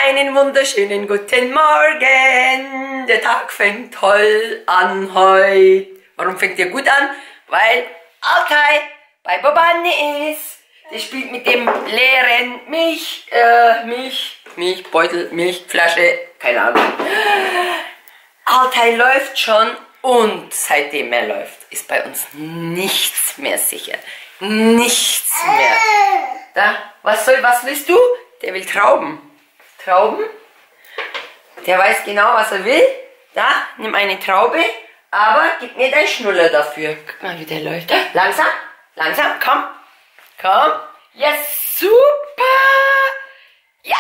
Einen wunderschönen guten Morgen. Der Tag fängt toll an heute. Warum fängt der gut an? Weil Altai bei Bobanne ist. Der spielt mit dem leeren Milchbeutel, Milchflasche, keine Ahnung. Altai läuft schon und seitdem er läuft, ist bei uns nichts mehr sicher. Nichts mehr. Da, was willst du? Der will Trauben. Trauben? Der weiß genau, was er will. Da, nimm eine Traube, aber gib mir deinen Schnuller dafür. Guck mal, wie der läuft. Langsam, langsam, komm. Komm. Ja, super. Ja.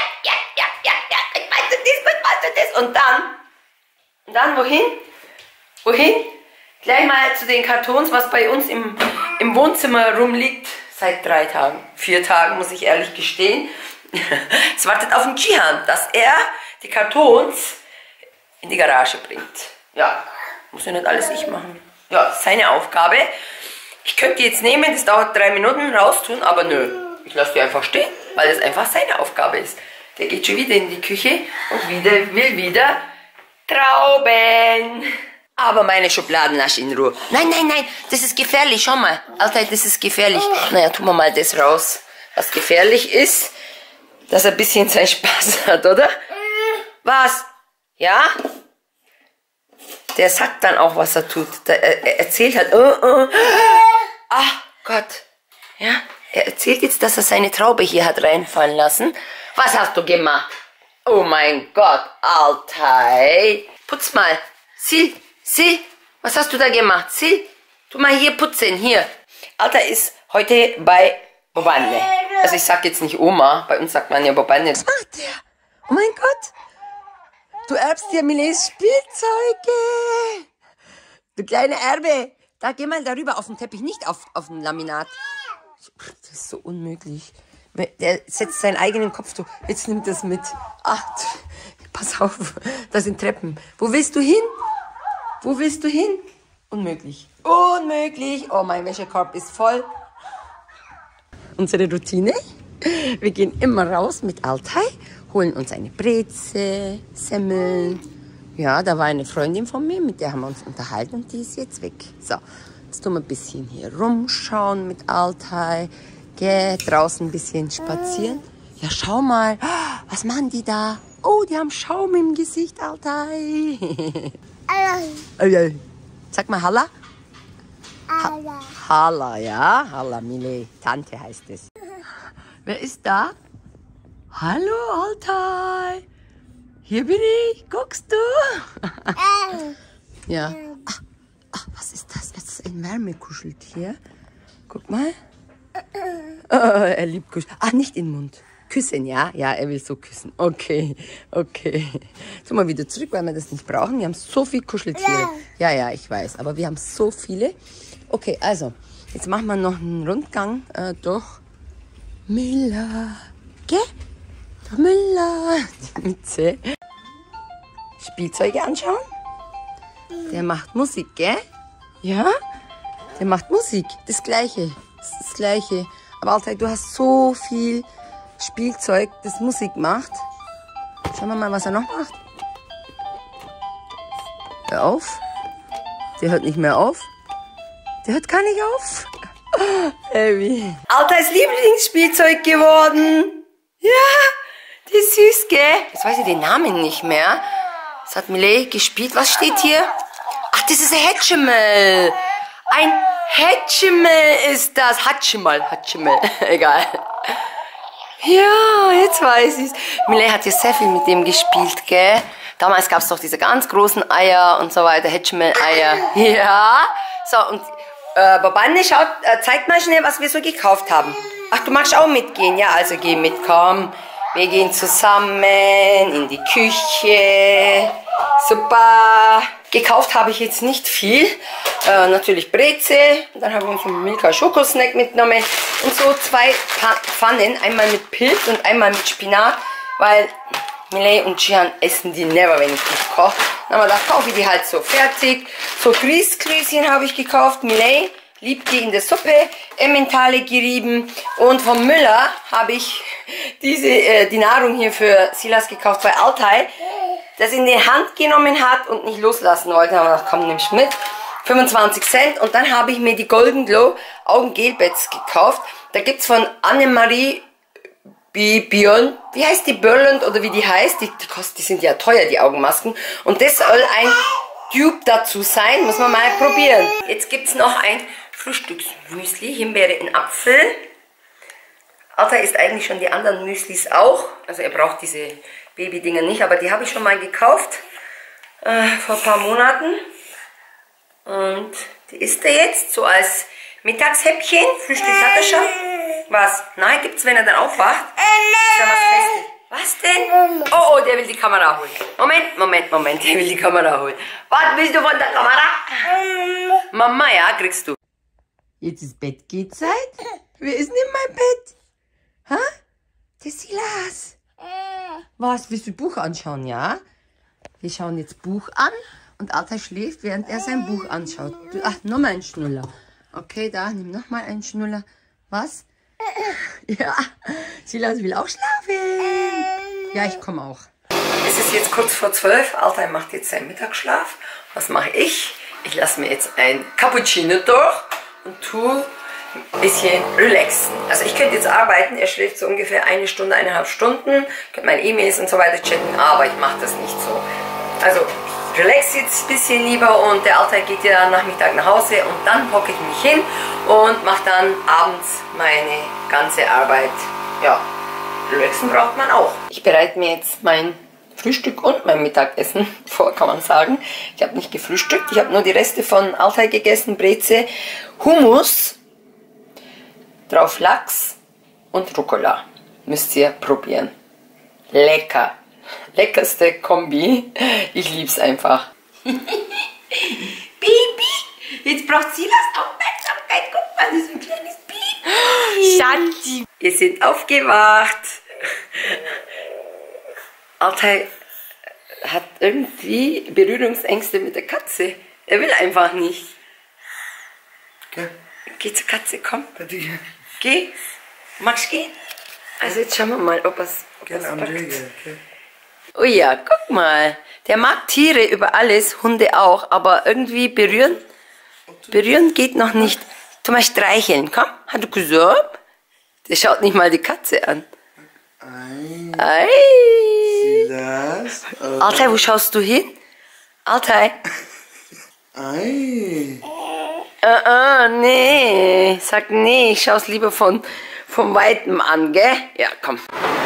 Weißt du das? Und dann wohin? Wohin? Gleich mal zu den Kartons, was bei uns im Wohnzimmer rumliegt. Seit 3 Tagen. 4 Tagen, muss ich ehrlich gestehen. Es wartet auf den Jihan, dass er die Kartons in die Garage bringt. Ja, muss ja nicht alles ich machen. Ja, seine Aufgabe. Ich könnte die jetzt nehmen, das dauert 3 Minuten, raustun, aber nö. Ich lasse die einfach stehen, weil das einfach seine Aufgabe ist. Der geht schon wieder in die Küche und will wieder Trauben. Aber meine Schubladen lass in Ruhe. Nein, das ist gefährlich, schau mal. Alter, das ist gefährlich. Naja, tun wir mal das raus. Was gefährlich ist, dass er ein bisschen seinen Spaß hat, oder? Was? Ja? Der sagt dann auch, was er tut. Er erzählt halt, ach Gott. Ja, er erzählt jetzt, dass er seine Traube hier hat reinfallen lassen. Was hast du gemacht? Oh mein Gott, Alter. Putz mal. Sieh, was hast du da gemacht? Sieh, tu mal hier putzen, hier. Alter ist heute bei Bobanne. Also ich sag jetzt nicht Oma, bei uns sagt man ja Bobanne. Was macht der? Oh mein Gott. Du erbst dir Milés Spielzeuge. Du kleine Erbe. Da geh mal darüber auf den Teppich, nicht auf den Laminat. Das ist so unmöglich. Der setzt seinen eigenen Kopf zu. Jetzt nimmt das mit. Ach, pass auf, da sind Treppen. Wo willst du hin? Wo willst du hin? Unmöglich. Unmöglich. Oh, mein Wäschekorb ist voll. Unsere Routine. Wir gehen immer raus mit Altai, holen uns eine Breze, Semmeln. Ja, da war eine Freundin von mir, mit der haben wir uns unterhalten und die ist jetzt weg. So, jetzt tun wir ein bisschen hier rumschauen mit Altai. Geh draußen ein bisschen spazieren. Ja, schau mal. Was machen die da? Oh, die haben Schaum im Gesicht, Altai. Sag mal Halla. Halla. Halla, ja. Halla, Milé. Tante heißt es. Wer ist da? Hallo, Altai. Hier bin ich. Guckst du? Ja. Ach, was ist das? Das ist ein Wärmekuscheltier. Guck mal. Er liebt Kuscheln. Ach, nicht in den Mund. Küssen, ja? Ja, er will so küssen. Okay. Jetzt mal wieder zurück, weil wir das nicht brauchen. Wir haben so viele Kuscheltiere. Ja, ich weiß. Aber wir haben so viele. Okay, also, jetzt machen wir noch einen Rundgang durch Müller. Gell? Durch Müller. Mit C. Spielzeuge anschauen. Der macht Musik, gell? Ja? Der macht Musik. Das Gleiche. Das Gleiche. Aber Alter, du hast so viel Spielzeug, das Musik macht. Schauen wir mal, was er noch macht. Hör auf. Der hört nicht mehr auf. Der hört gar nicht auf. Heavy. Altais Lieblingsspielzeug geworden. Ja, die ist süß, gell? Jetzt weiß ich den Namen nicht mehr. Das hat Milé gespielt. Was steht hier? Ach, das ist ein Hatchimal. Ein Hatchimal ist das. Hatchimal. Egal. Ja, jetzt weiß ich's. Milé hat ja sehr viel mit dem gespielt, gell? Damals gab's doch diese ganz großen Eier und so weiter, Hatchimal-Eier. Ja. So, und Bobanne, zeigt mal schnell, was wir so gekauft haben. Ach, du magst auch mitgehen? Ja, also geh mit, komm. Wir gehen zusammen in die Küche. Super. Gekauft habe ich jetzt nicht viel. Natürlich Breze. Dann habe ich uns einen Milka Schokosnack mitgenommen. Und so 2 Pfannen. Einmal mit Pilz und einmal mit Spinat. Weil Milé und Jihan essen die never, wenn ich nicht koche. Dann haben wir gedacht, kaufe ich die halt so fertig. So Grießklößchen habe ich gekauft. Milé liebt die in der Suppe, Emmentaler gerieben. Und vom Müller habe ich die Nahrung hier für Silas gekauft bei Altai, das in die Hand genommen hat und nicht loslassen wollte. Aber da komm, nimmst mit. 25 Cent. Und dann habe ich mir die Golden Glow Augengelbeds gekauft. Da gibt es von Annemarie Björn, wie heißt die, Börland oder wie die heißt, die sind ja teuer, die Augenmasken. Und das soll ein Tube dazu sein, muss man mal probieren. Jetzt gibt es noch ein Frühstücksmüsli, Himbeere in Apfel. Alter isst eigentlich schon die anderen Müslis auch, also er braucht diese Babydinger nicht, aber die habe ich schon mal gekauft, vor ein paar Monaten. Und die isst er jetzt so als Mittagshäppchen, Frühstück hat er schon. Was? Nein, gibt's, wenn er dann aufwacht? Ist da was Festes? Was denn? Oh, oh, der will die Kamera holen. Moment, der will die Kamera holen. Was willst du von der Kamera? Mama, ja, kriegst du. Jetzt ist Bettgehzeit. Wer ist denn in meinem Bett? Hä? Der Silas. Was, willst du Buch anschauen, ja? Wir schauen jetzt Buch an und Alter schläft, während er sein Buch anschaut. Ach, nochmal ein Schnuller. Okay, da, nimm nochmal einen Schnuller. Was? Ja, Silas will auch schlafen. Ja, ich komme auch. Es ist jetzt kurz vor 12. Alter macht jetzt seinen Mittagsschlaf. Was mache ich? Ich lasse mir jetzt ein Cappuccino durch und tue ein bisschen relaxen. Also ich könnte jetzt arbeiten. Er schläft so ungefähr 1 Stunde, 1,5 Stunden. Ich könnte meine E-Mails und so weiter checken, aber ich mache das nicht so. Also ich relax jetzt ein bisschen lieber und der Alter geht ja Nachmittag nach Hause und dann hocke ich mich hin und mache dann abends meine ganze Arbeit. Ja, relaxen braucht man auch. Ich bereite mir jetzt mein Frühstück und mein Mittagessen vor, kann man sagen. Ich habe nicht gefrühstückt, ich habe nur die Reste von Alter gegessen, Breze, Hummus, drauf Lachs und Rucola. Müsst ihr probieren. Lecker. Leckerste Kombi. Ich lieb's einfach. Baby, jetzt braucht Silas Aufmerksamkeit. Guck mal, das ist ein kleines Baby. Schatzi. Wir sind aufgewacht. Alter hat irgendwie Berührungsängste mit der Katze. Er will einfach nicht. Okay. Geh zur Katze, komm. Geh. Magst du gehen? Also jetzt schauen wir mal, ob es packt. Oh ja, guck mal. Der mag Tiere über alles, Hunde auch, aber irgendwie berühren geht noch nicht. Tu mal streicheln, komm. Hat du gesagt? Der schaut nicht mal die Katze an. Ei. Silas. Alter, wo schaust du hin? Alter. Ei. Nee. Sag nee, ich schau's lieber von Weitem an, gell? Ja, komm.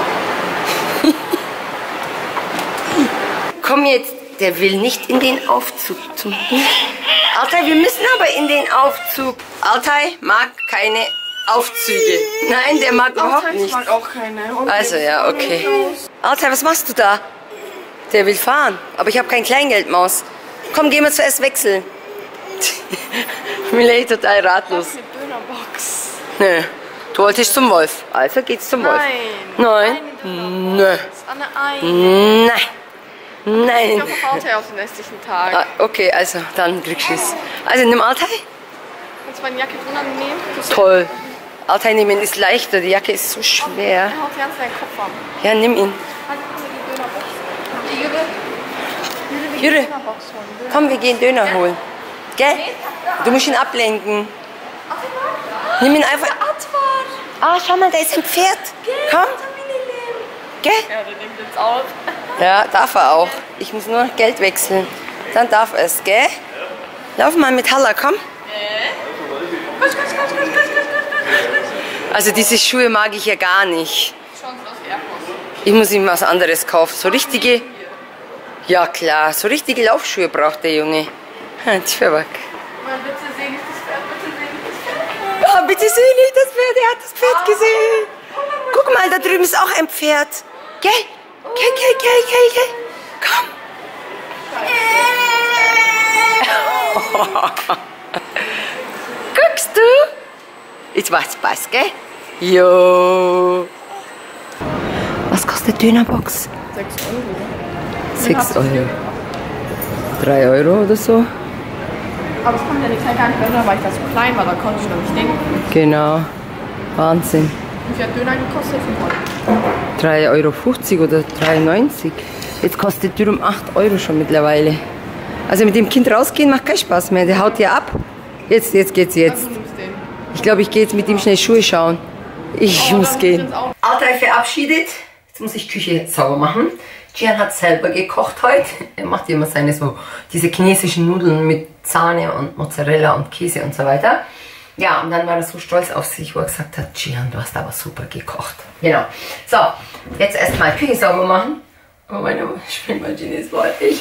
Komm jetzt, der will nicht in den Aufzug. Alter, wir müssen aber in den Aufzug. Alter mag keine Aufzüge. Nein, der mag überhaupt nicht. Ich mag auch keine. Und Also ja, okay. Alter, was machst du da? Der will fahren, aber ich habe kein Kleingeld-Maus. Komm, gehen wir zuerst wechseln. Miley total ratlos. eine Dönerbox. Nö, du wolltest zum Wolf. Also geht's zum Wolf. Nein. Nö. Nein. Nein. Nein. Ich auf Altai auf den restlichen Tag. Ah, okay, also dann kriegst du es. Also nimm Altai. Kannst du meine Jacke unangenehm? Toll. Altai nehmen ist leichter, die Jacke ist so schwer. Er haut ganz deinen Kopf an. Ja, nimm ihn. Jure, Dönerbox holen. komm, wir gehen Döner holen. Gell? Du musst ihn ablenken. Nimm ihn einfach. Ah, schau mal, da ist ein Pferd. Komm. Gell? Ja, der nimmt jetzt auf. Ja, darf er auch. Ich muss nur Geld wechseln. Dann darf es, gell? Lauf mal mit Halla, komm. Also diese Schuhe mag ich ja gar nicht. Ich muss ihm was anderes kaufen. So richtige... Ja klar, so richtige Laufschuhe braucht der Junge. Tschwabak. Bitte seh nicht das Pferd, bitte seh nicht das Pferd. Oh, bitte seh nicht das Pferd, er hat das Pferd gesehen. Guck mal, da drüben ist auch ein Pferd. Geh, geh. Komm. Guckst du? Jetzt macht's Spaß, gell? Jo. Was kostet Dönerbox? 6 Euro. 6 Euro. 3 Euro oder so. Aber es kommt ja nicht gar nicht mehr runter, weil ich da so klein war, da konnte ich noch nicht denken. Genau. Wahnsinn. Wie viel hat Döner gekostet? 3,50 € oder 3,90 €. Jetzt kostet Dürüm 8 € schon mittlerweile. Also mit dem Kind rausgehen macht keinen Spaß mehr. Der haut ja ab. Jetzt geht's jetzt. Also, du nimmst den. Ich glaube, ich gehe jetzt mit ihm schnell Schuhe schauen. Ich muss dann gehen. muss ich jetzt auch- Altai verabschiedet. Jetzt muss ich Küche sauber machen. Gian hat selber gekocht heute. Er macht immer seine diese chinesischen Nudeln mit Sahne und Mozzarella und Käse und so weiter. Ja, und dann war er so stolz auf sich, wo er gesagt hat, Gian, du hast aber super gekocht. Genau. So, jetzt erstmal Küche sauber machen. Oh, meine Spülmaschine ist voll. Ich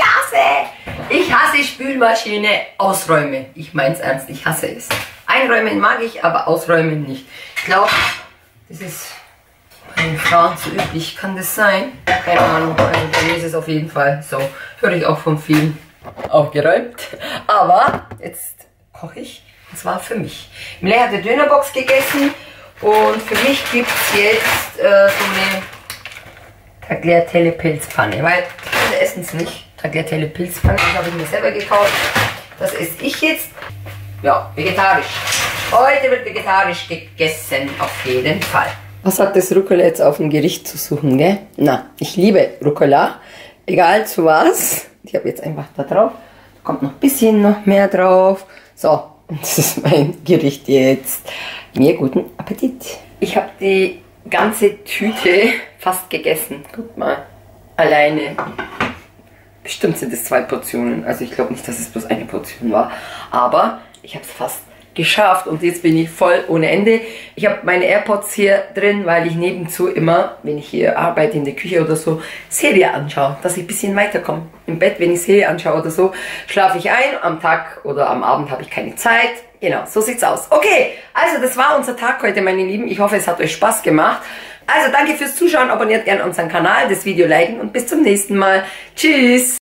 hasse Spülmaschine. Ausräumen. Ich mein's ernst, ich hasse es. Einräumen mag ich, aber ausräumen nicht. Ich glaube, das ist bei den Frauen zu üblich. Kann das sein? Keine Ahnung. Bei mir ist es auf jeden Fall so. Höre ich auch von vielen. Aufgeräumt. Aber jetzt koche ich. Und zwar für mich. Miley hat eine Dönerbox gegessen. Und für mich gibt es jetzt so eine Tagliatelle Pilzpfanne. Weil viele essen es nicht. Tagliatelle Pilzpfanne. Das habe ich mir selber gekauft. Das esse ich jetzt. Ja, vegetarisch. Heute wird vegetarisch gegessen. Auf jeden Fall. Was hat das Rucola jetzt auf dem Gericht zu suchen, gell? Na, ich liebe Rucola. Egal zu was. Ich habe jetzt einfach da drauf. Da kommt noch ein bisschen noch mehr drauf. So, und das ist mein Gericht jetzt. Mir guten Appetit. Ich habe die ganze Tüte fast gegessen. Guck mal. Alleine. Bestimmt sind es 2 Portionen. Also ich glaube nicht, dass es bloß eine Portion war. Aber ich habe es fast geschafft und jetzt bin ich voll ohne Ende. Ich habe meine AirPods hier drin, weil ich nebenzu immer, wenn ich hier arbeite in der Küche oder so, Serie anschaue, dass ich ein bisschen weiterkomme. Im Bett, wenn ich Serie anschaue oder so, schlafe ich ein. Am Tag oder am Abend habe ich keine Zeit. Genau, so sieht's aus. Okay, also das war unser Tag heute, meine Lieben. Ich hoffe, es hat euch Spaß gemacht. Also danke fürs Zuschauen, abonniert gerne unseren Kanal, das Video liken und bis zum nächsten Mal. Tschüss!